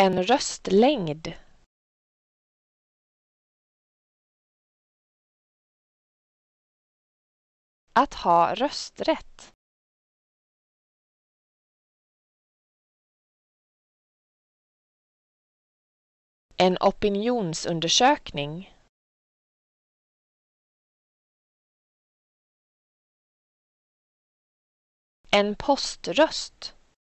En röstlängd. Att ha rösträtt. En opinionsundersökning. En poströst.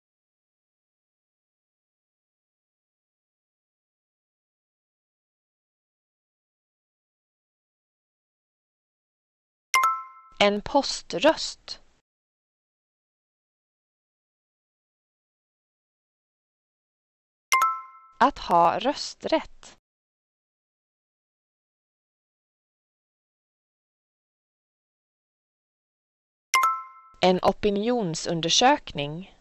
En poströst. Att ha rösträtt. En opinionsundersökning.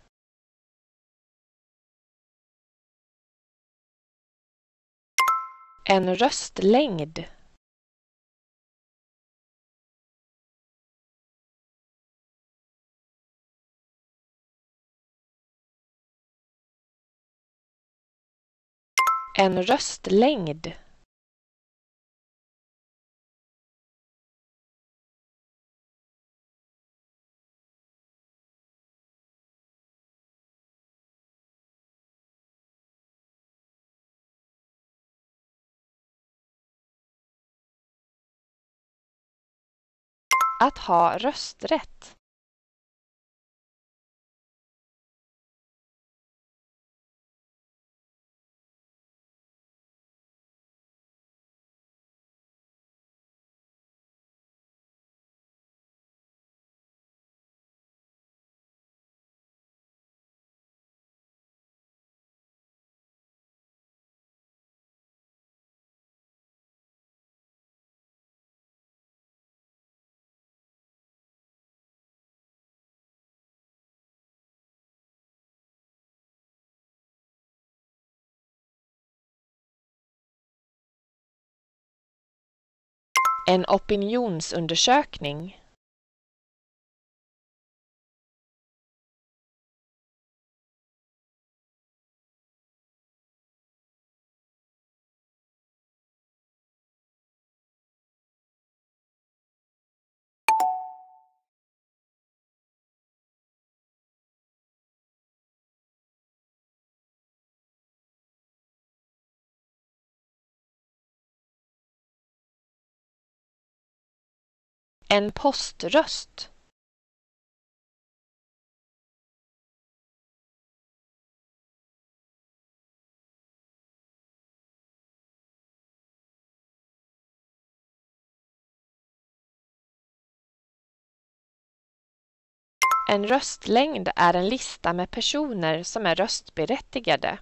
En röstlängd. En röstlängd. Att ha rösträtt. En opinionsundersökning. En poströst. En röstlängd är en lista med personer som är röstberättigade.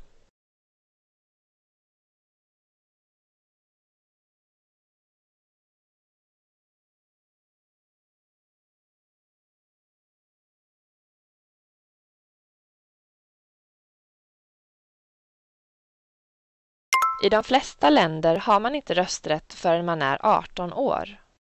I de flesta länder har man inte rösträtt förrän man är 18 år.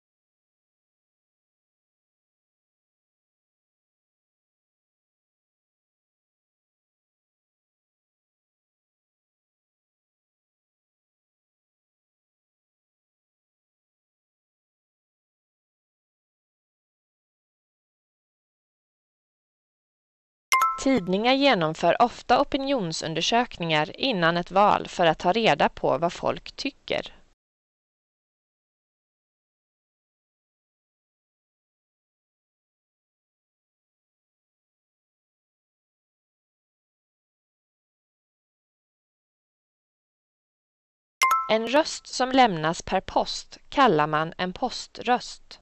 Tidningar genomför ofta opinionsundersökningar innan ett val för att ta reda på vad folk tycker. En röst som lämnas per post kallar man en poströst.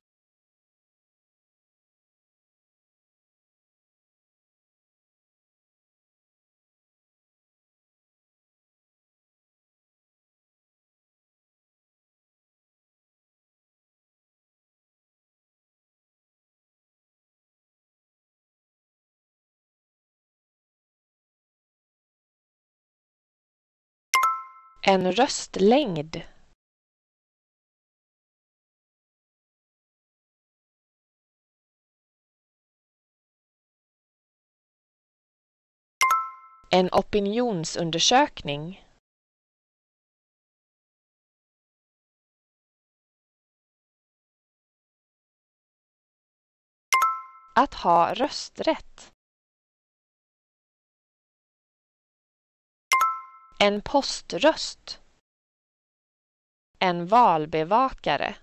En röstlängd. En opinionsundersökning. Att ha rösträtt. En poströst. En valbevakare.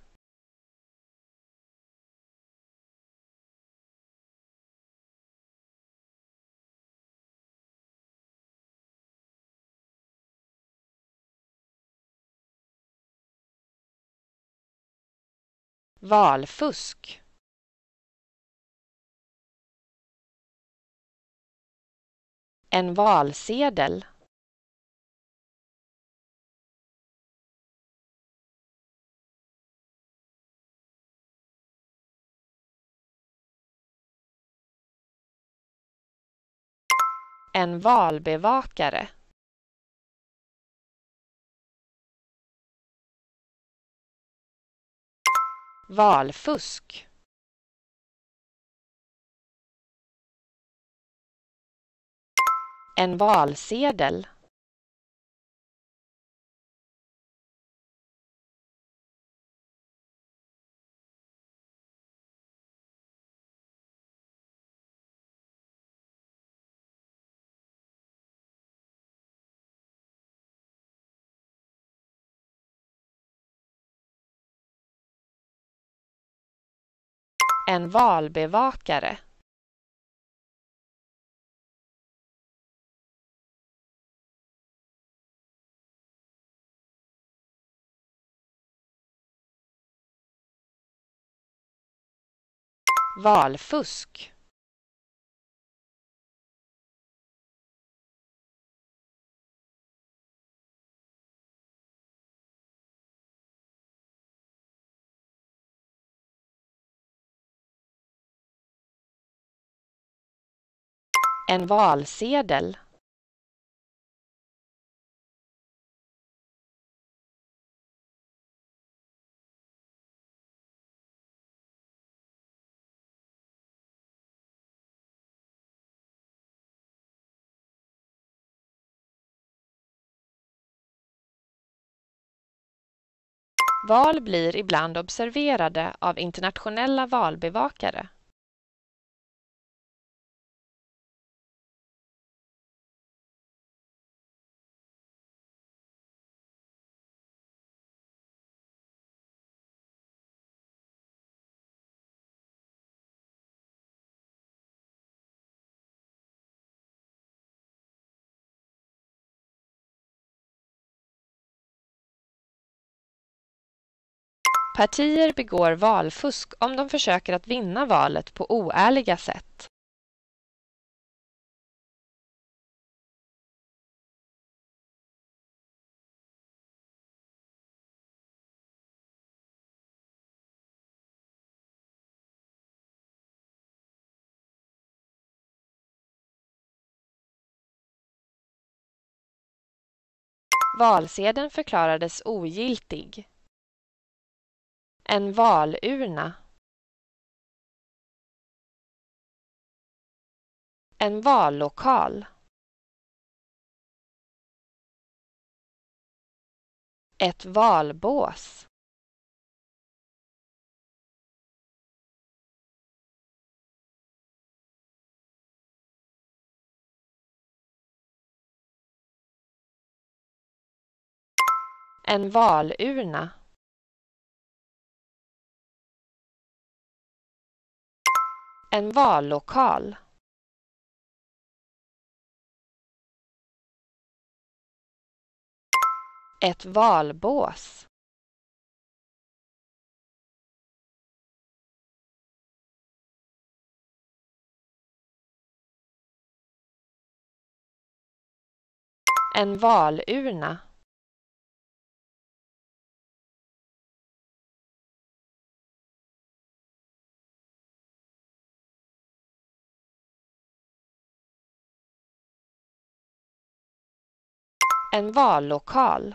Valfusk. En valsedel. En valbevakare. Valfusk. En valsedel. En valbevakare. Valfusk. En valsedel. Val blir ibland observerade av internationella valbevakare. Partier begår valfusk om de försöker att vinna valet på oärliga sätt. Valsedeln förklarades ogiltig. En valurna. En vallokal. Ett valbås. En valurna. En vallokal. Ett valbås. En valurna. En vallokal.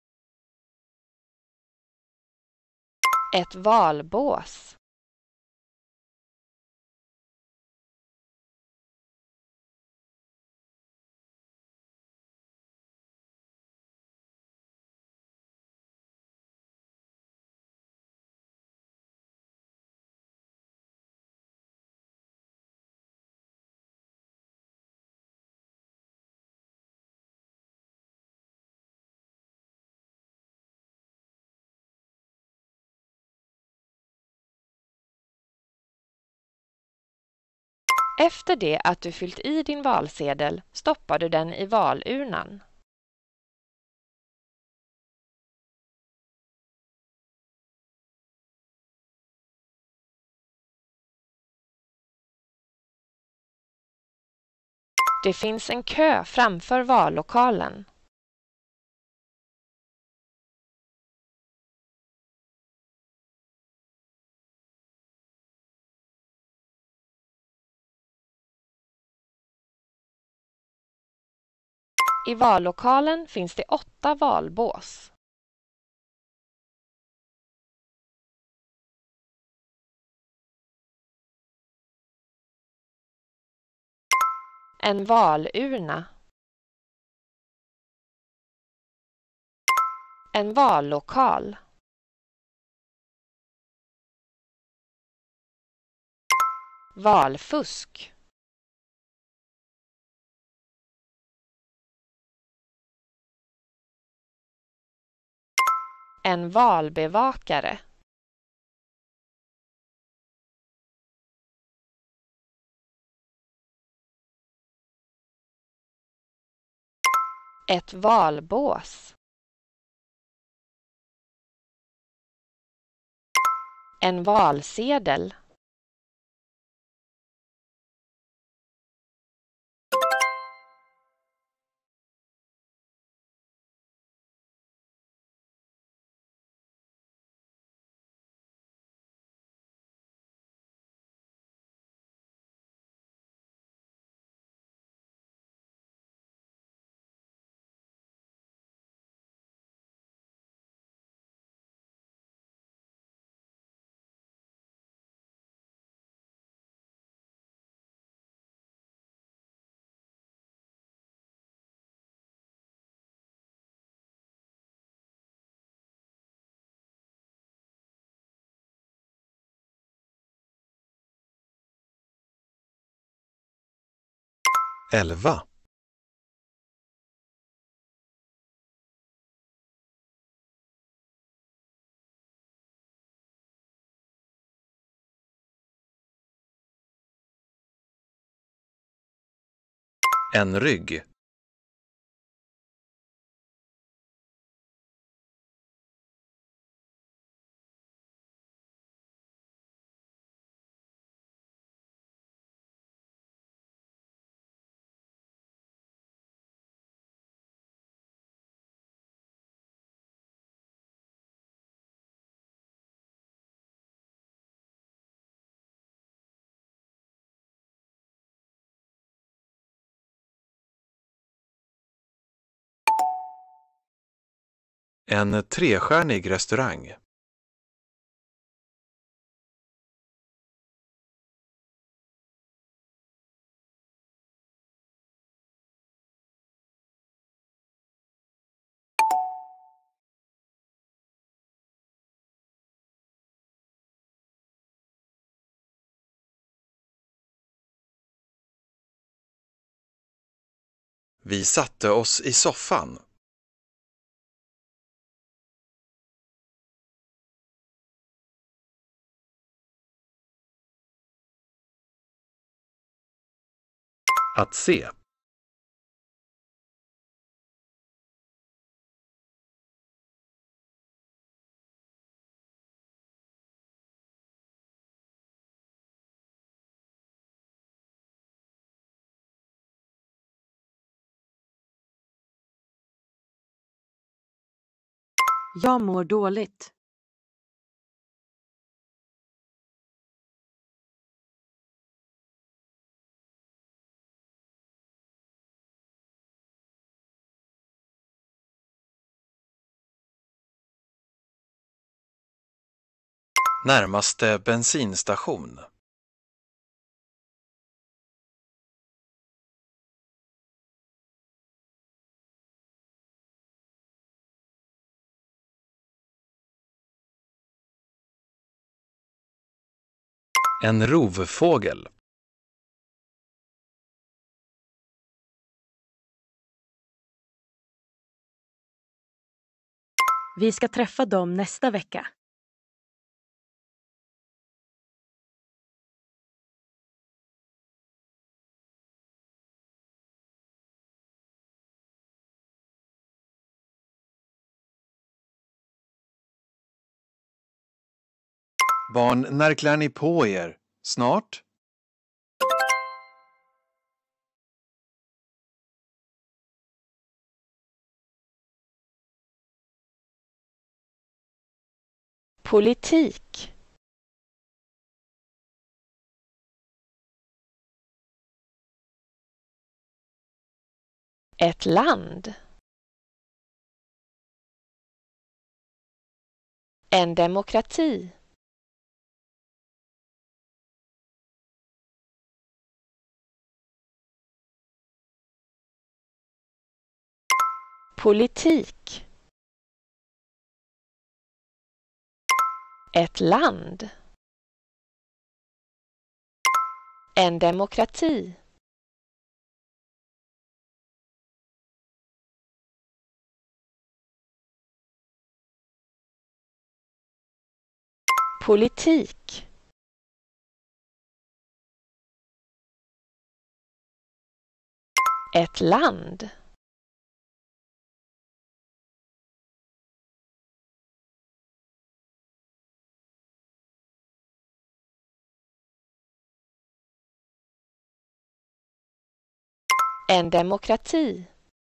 Ett valbås. Efter det att du fyllt i din valsedel stoppar du den i valurnan. Det finns en kö framför vallokalen. I vallokalen finns det 8 valbås. En valurna. En vallokal. Valfusk. En valbevakare. Ett valbås. En valsedel. Elva. En rygg. En trestjärnig restaurang. Vi satte oss i soffan. Att se. Jag mår dåligt. Närmaste bensinstation. En rovfågel. Vi ska träffa dem nästa vecka. Barn, när klär ni på er? Snart? Politik. Ett land. En demokrati. Politik. Ett land. En demokrati. Politik. Ett land. En demokrati.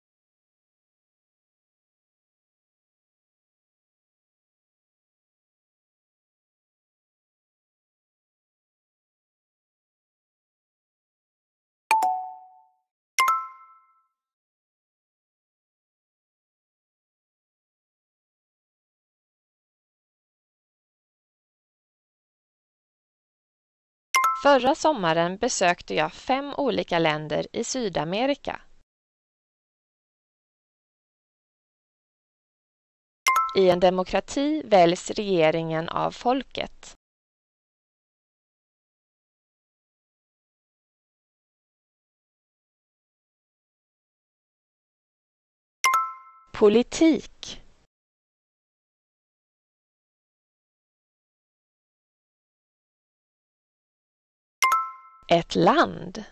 Förra sommaren besökte jag 5 olika länder i Sydamerika. I en demokrati väljs regeringen av folket. Politik. Ett land.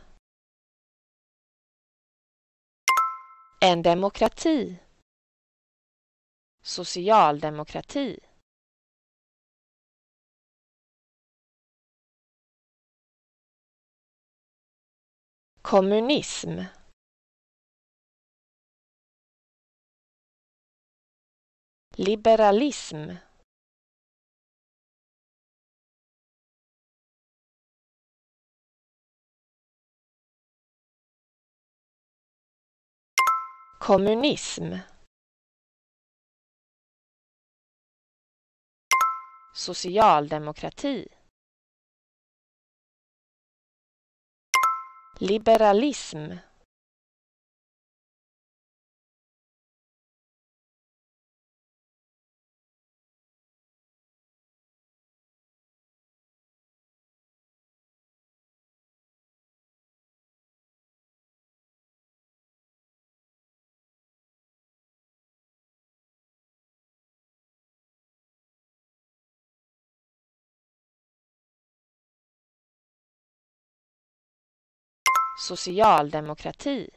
En demokrati. Socialdemokrati. Kommunism. Liberalism. Kommunism. Socialdemokrati. Liberalism. Socialdemokrati.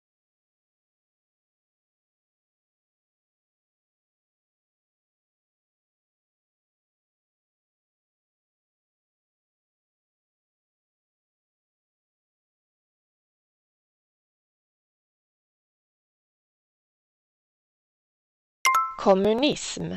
Kommunism.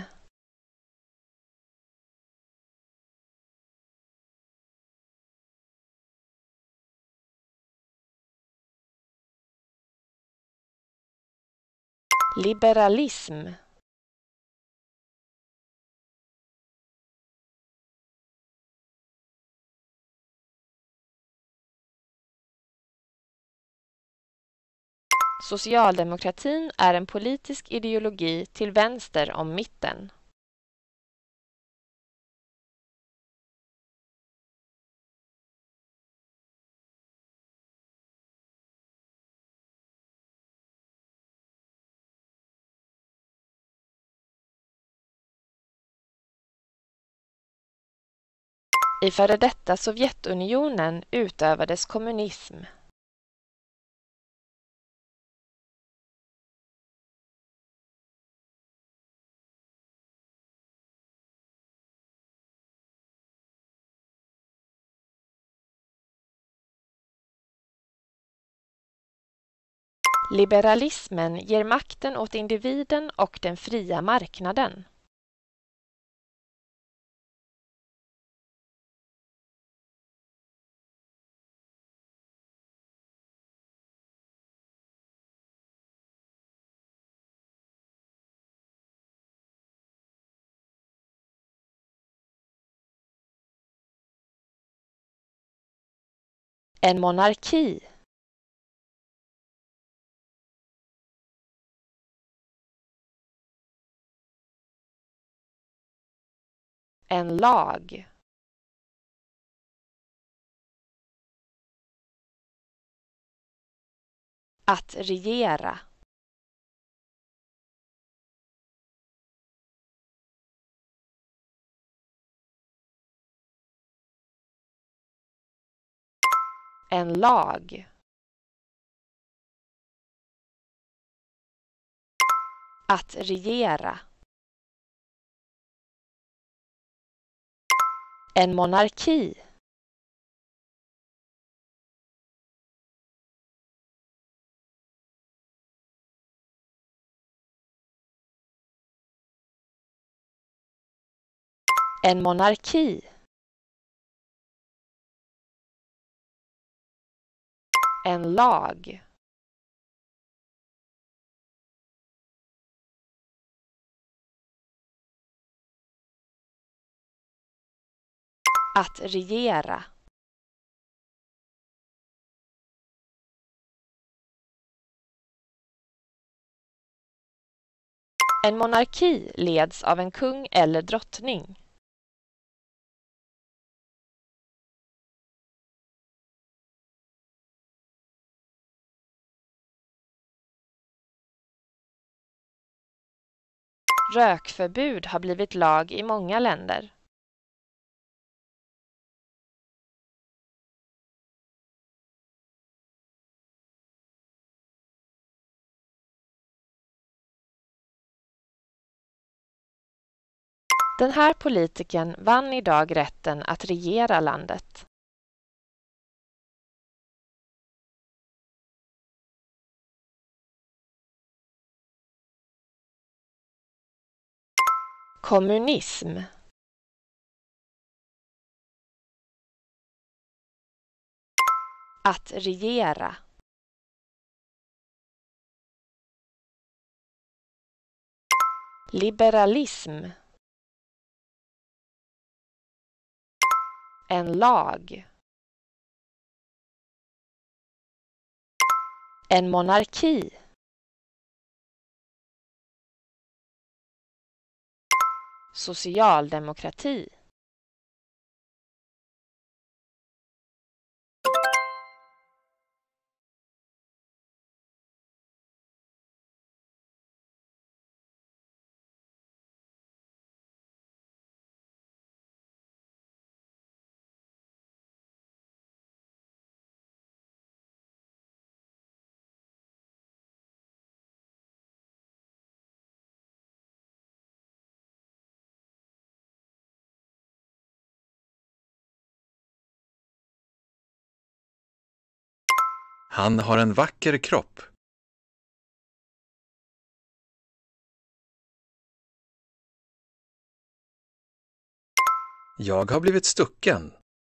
Liberalism. Socialdemokratin är en politisk ideologi till vänster om mitten. I före detta Sovjetunionen utövades kommunism. Liberalismen ger makten åt individen och den fria marknaden. En monarki. En lag. Att regera. En lag. Att regera. En monarki. En monarki. En lag. Att regera. En monarki leds av en kung eller drottning. Rökförbud har blivit lag i många länder. Den här politikern vann idag rätten att regera landet. Kommunism. Att regera. Liberalism. En lag. En monarki. Socialdemokrati. Han har en vacker kropp. Jag har blivit stucken.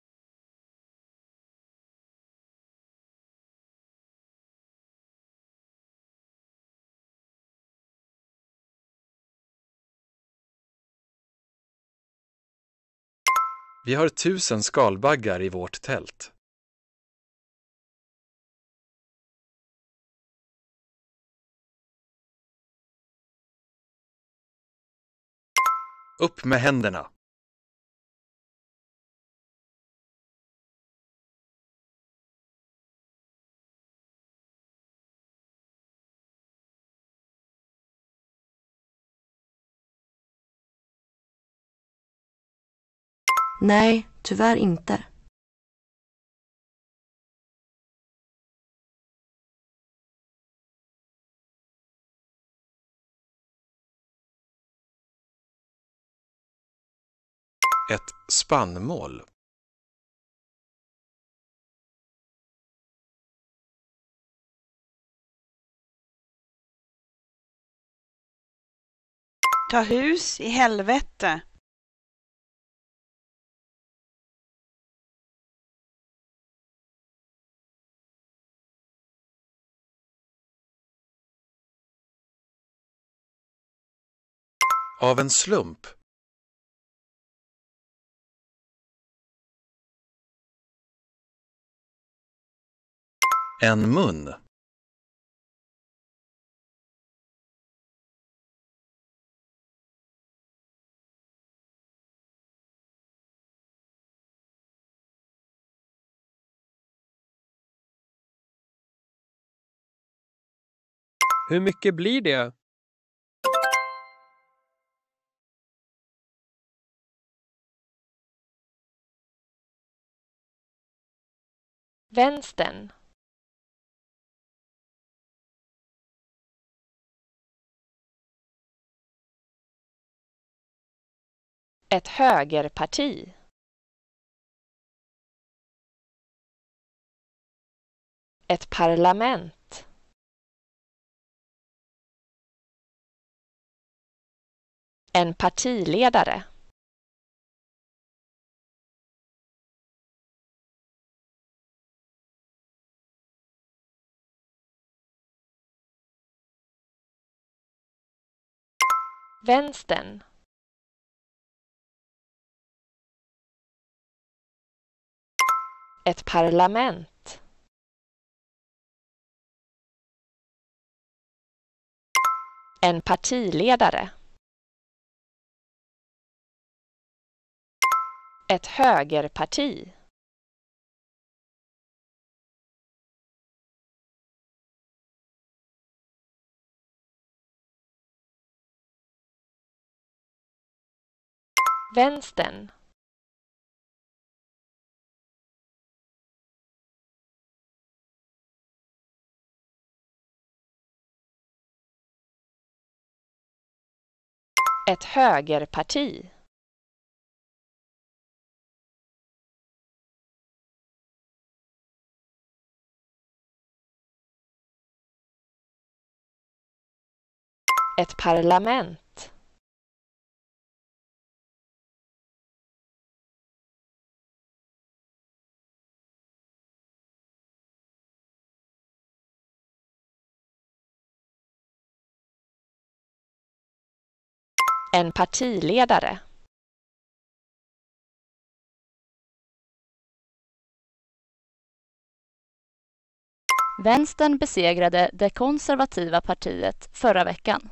Vi har 1000 skalbaggar i vårt tält. Upp med händerna. Nej, tyvärr inte. Ett spannmål. Ta hus i helvete. Av en slump. En mun. Hur mycket blir det? Vänstern. Ett högerparti. Ett parlament. En partiledare. Vänstern. Ett parlament. En partiledare. Ett högerparti. Vänstern. Ett högerparti. Ett parlament. En partiledare. Vänstern besegrade det konservativa partiet förra veckan.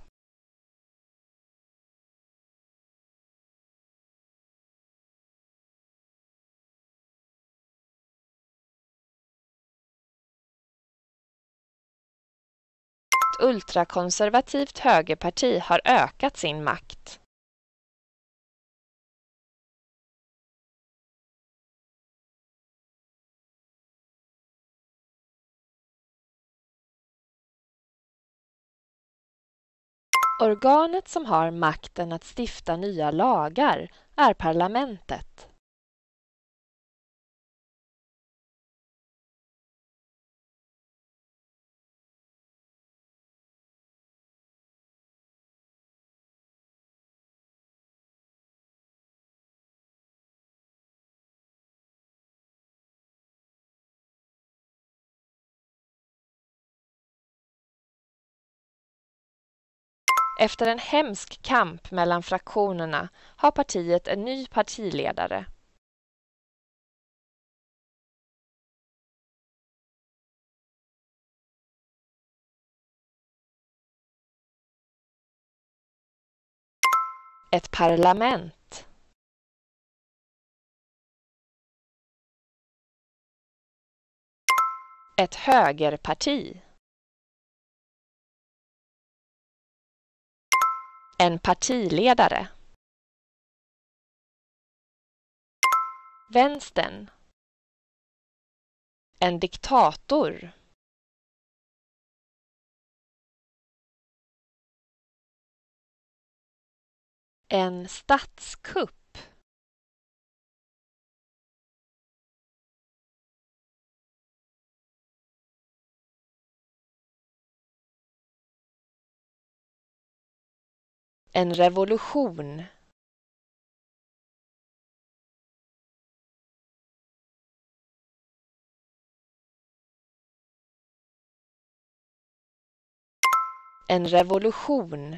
Ett ultrakonservativt högerparti har ökat sin makt. Organet som har makten att stifta nya lagar är parlamentet. Efter en hemsk kamp mellan fraktionerna har partiet en ny partiledare. Ett parlament. Ett högerparti. En partiledare. Vänstern. En diktator. En statskupp. En revolution. En revolution.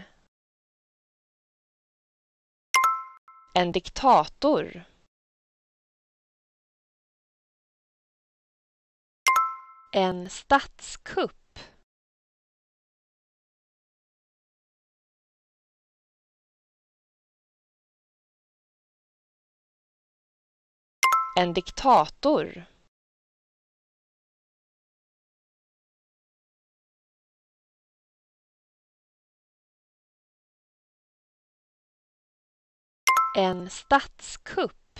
En diktator. En statskupp. En diktator. En statskupp.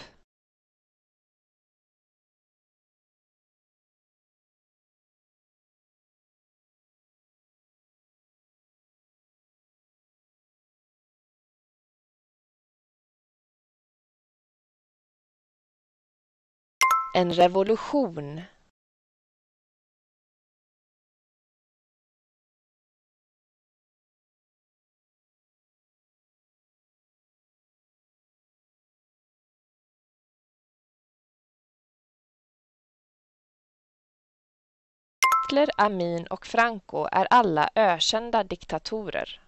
En revolution. Hitler, Amin och Franco är alla ökända diktatorer.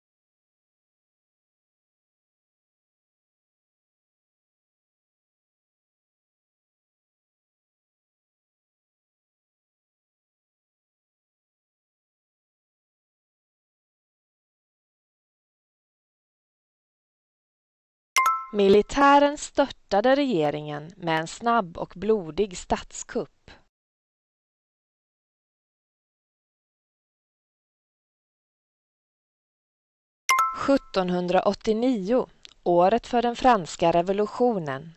Militären störtade regeringen med en snabb och blodig statskupp. –1789, året för den franska revolutionen.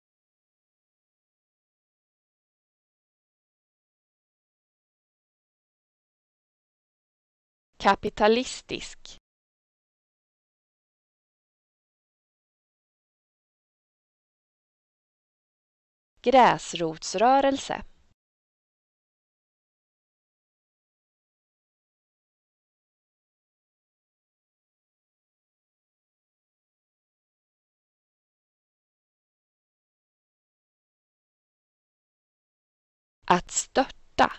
Kapitalistisk. Gräsrotsrörelse. Att störta.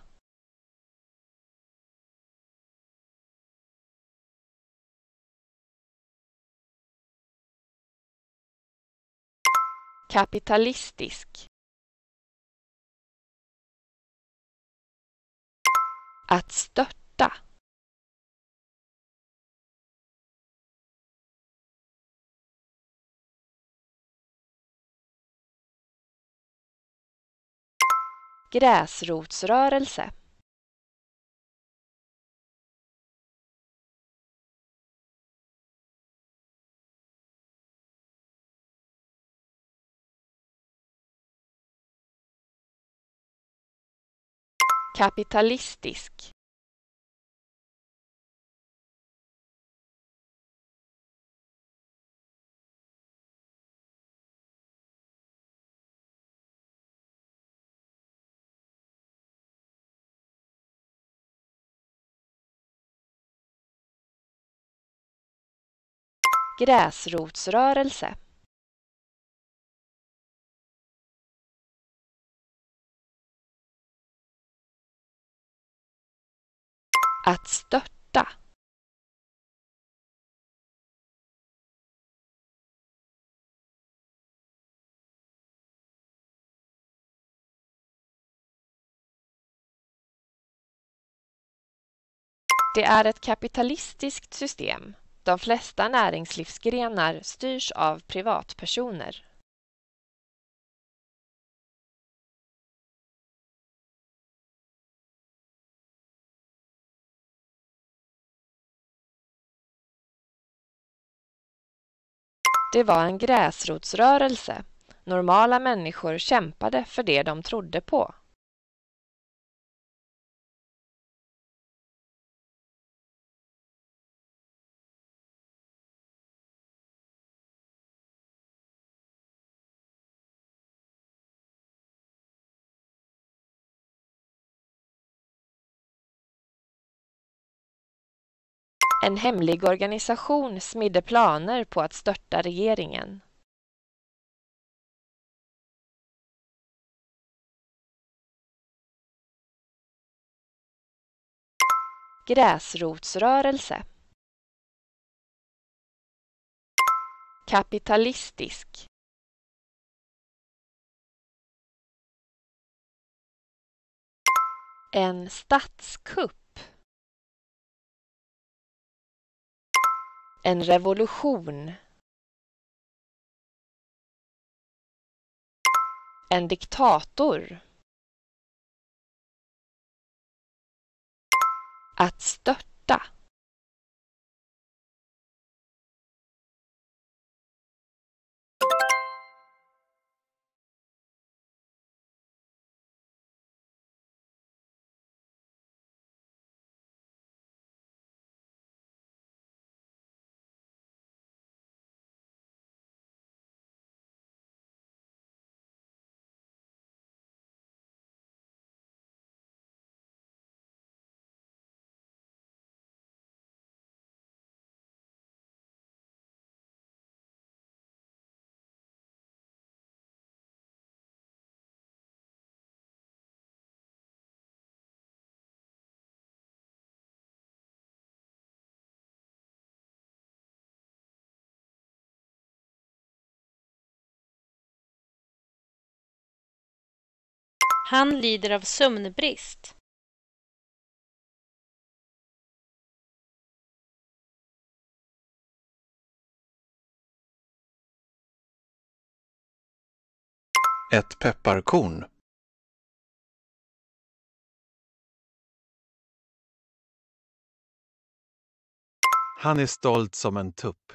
Kapitalistisk. Att störta. Gräsrotsrörelse. Kapitalistisk. Gräsrotsrörelse. Att störta. Det är ett kapitalistiskt system. De flesta näringslivsgrenar styrs av privatpersoner. Det var en gräsrotsrörelse. Normala människor kämpade för det de trodde på. En hemlig organisation smidde planer på att störta regeringen. Gräsrotsrörelse. Kapitalistisk. En statskupp. En revolution. En diktator. Att störta. Han lider av sömnbrist. Ett pepparkorn. Han är stolt som en tupp.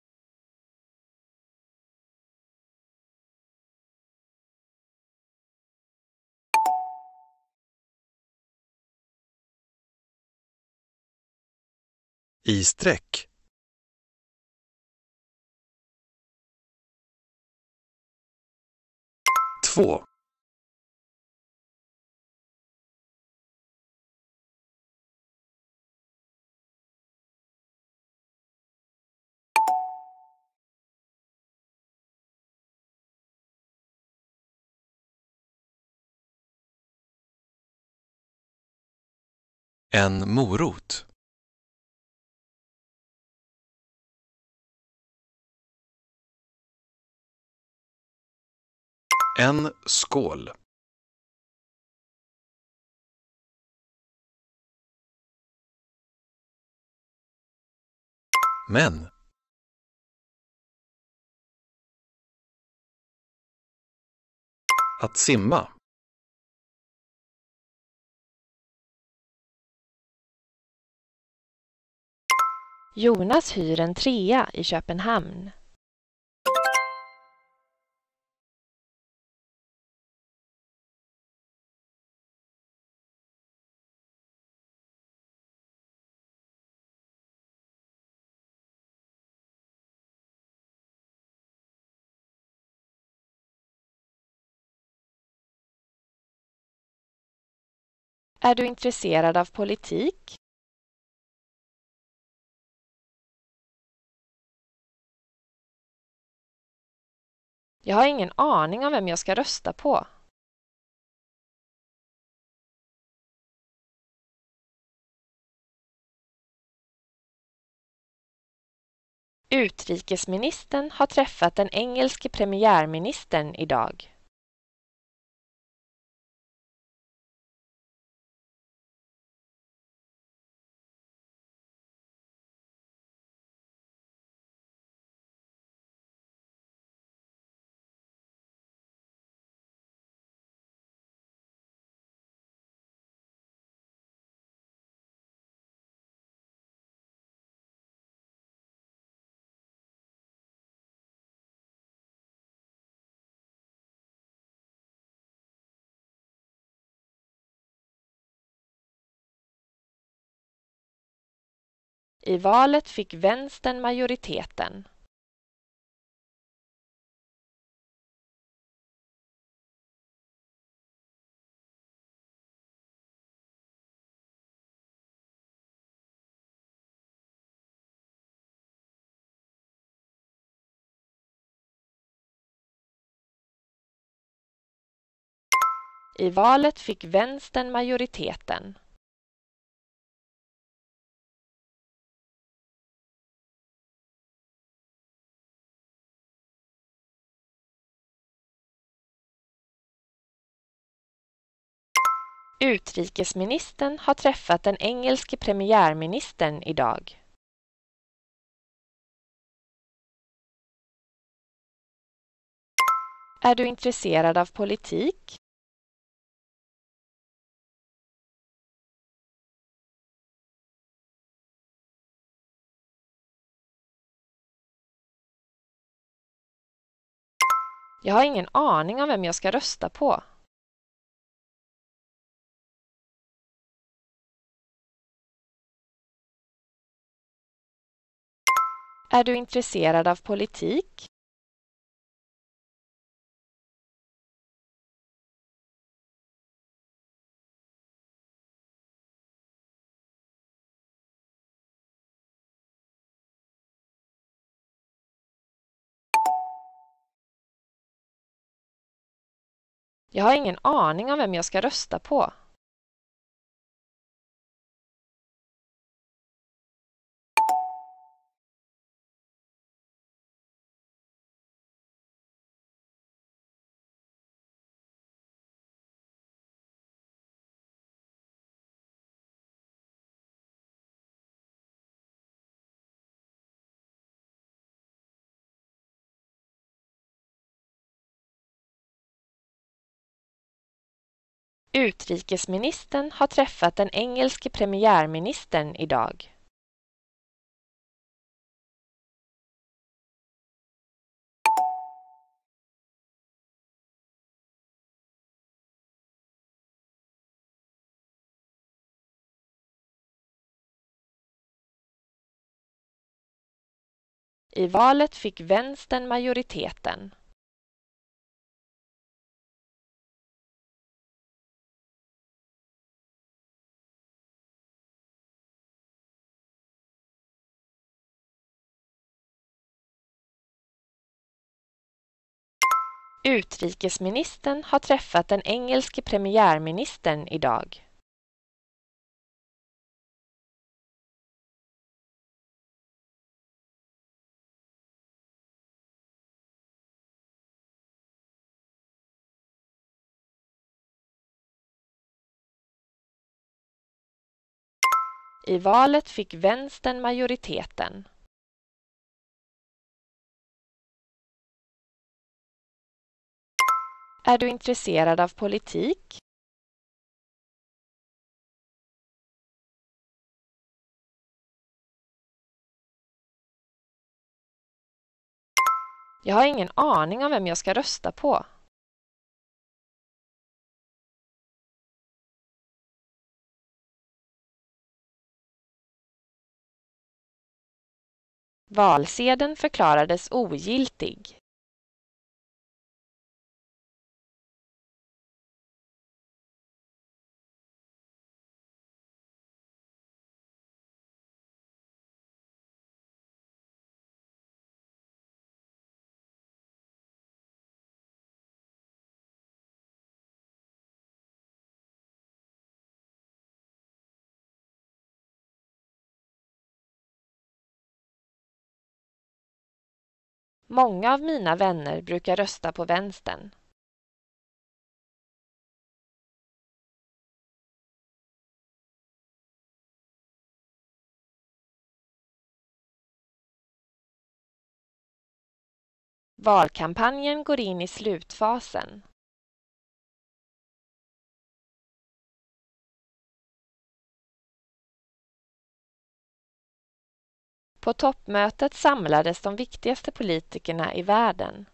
I streck. Två. En morot. En skål. Men. Att simma. Jonas hyr en trea i Köpenhamn. Är du intresserad av politik? Jag har ingen aning om vem jag ska rösta på. Utrikesministern har träffat den engelske premiärministern idag. I valet fick vänstern majoriteten. I valet fick vänstern majoriteten. Utrikesministern har träffat den engelske premiärministern idag. Är du intresserad av politik? Jag har ingen aning om vem jag ska rösta på. Är du intresserad av politik? Jag har ingen aning om vem jag ska rösta på. Utrikesministern har träffat den engelske premiärministern idag. I valet fick vänstern majoriteten. Utrikesministern har träffat den engelske premiärministern idag. I valet fick vänstern majoriteten. Är du intresserad av politik? Jag har ingen aning om vem jag ska rösta på. Valsedeln förklarades ogiltig. Många av mina vänner brukar rösta på vänstern. Valkampanjen går in i slutfasen. På toppmötet samlades de viktigaste politikerna i världen.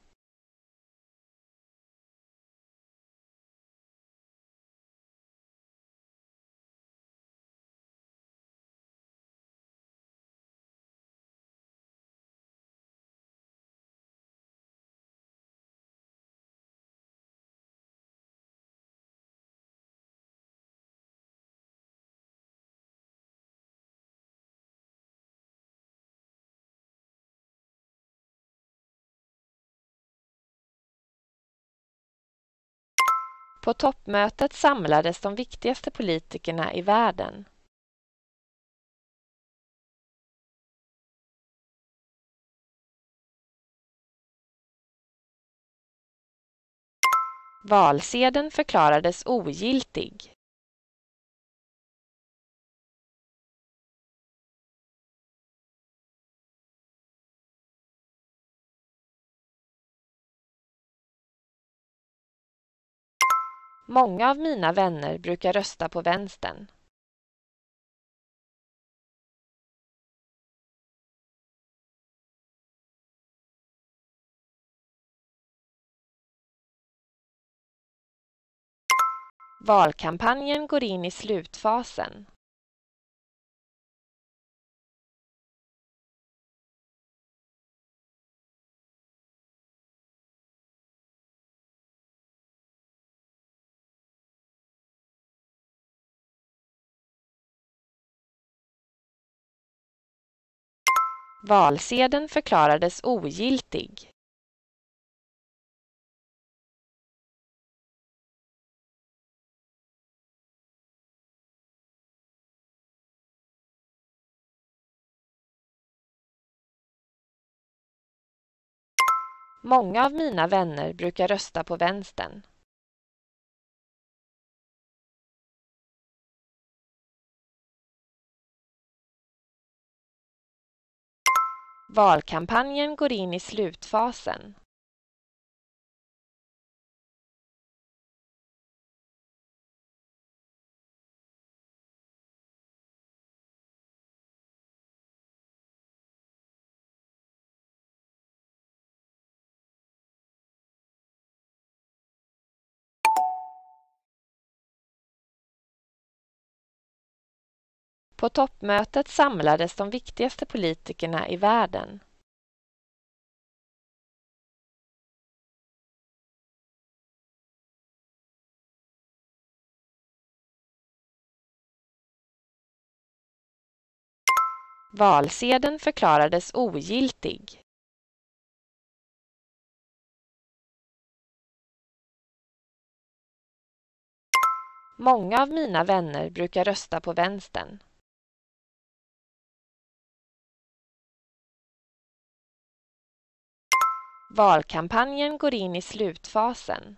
På toppmötet samlades de viktigaste politikerna i världen. Valsedeln förklarades ogiltig. Många av mina vänner brukar rösta på vänstern. Valkampanjen går in i slutfasen. Valsedeln förklarades ogiltig. Många av mina vänner brukar rösta på vänstern. Valkampanjen går in i slutfasen. På toppmötet samlades de viktigaste politikerna i världen. Valsedeln förklarades ogiltig. Många av mina vänner brukar rösta på vänstern. Valkampanjen går in i slutfasen.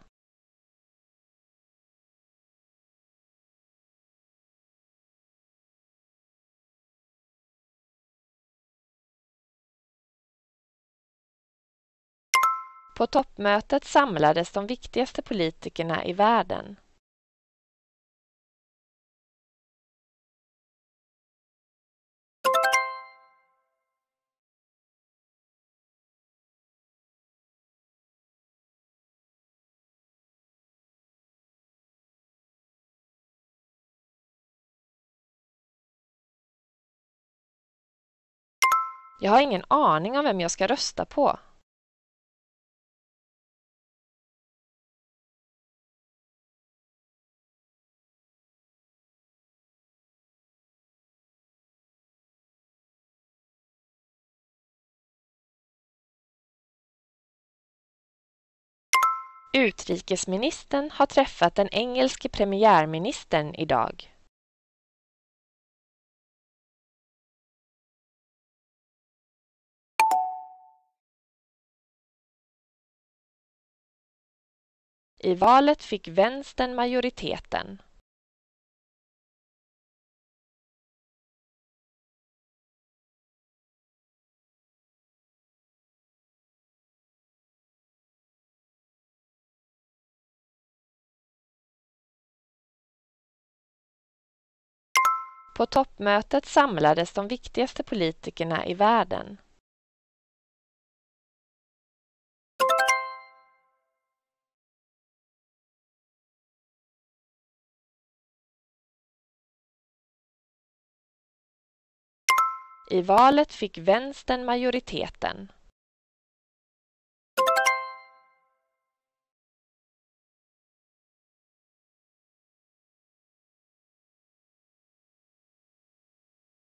På toppmötet samlades de viktigaste politikerna i världen. Jag har ingen aning om vem jag ska rösta på. Utrikesministern har träffat den engelske premiärministern idag. I valet fick vänstern majoriteten. På toppmötet samlades de viktigaste politikerna i världen. I valet fick vänstern majoriteten.